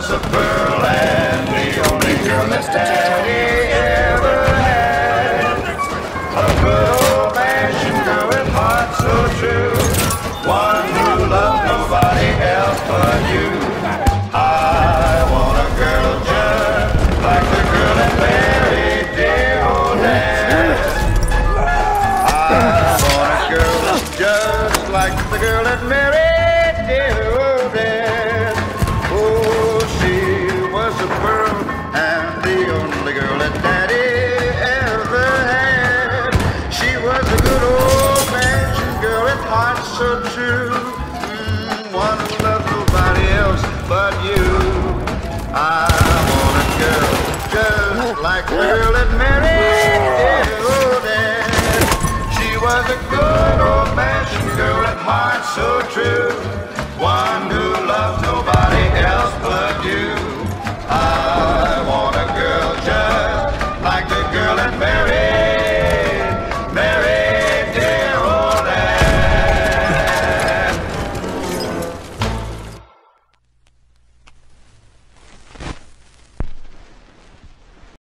was a pearl and the only girl that Daddy ever had. A good old-fashioned girl with heart so true, one who loved nobody else but you. I want a girl just like the girl that married dear old Dad. I want a girl just like the girl that married dear old Dad. Oh, she was a pearl and the only girl that Daddy ever had. She was a good old-fashioned girl with heart so true, one who loved nobody else but you. I want a girl just like the girl that married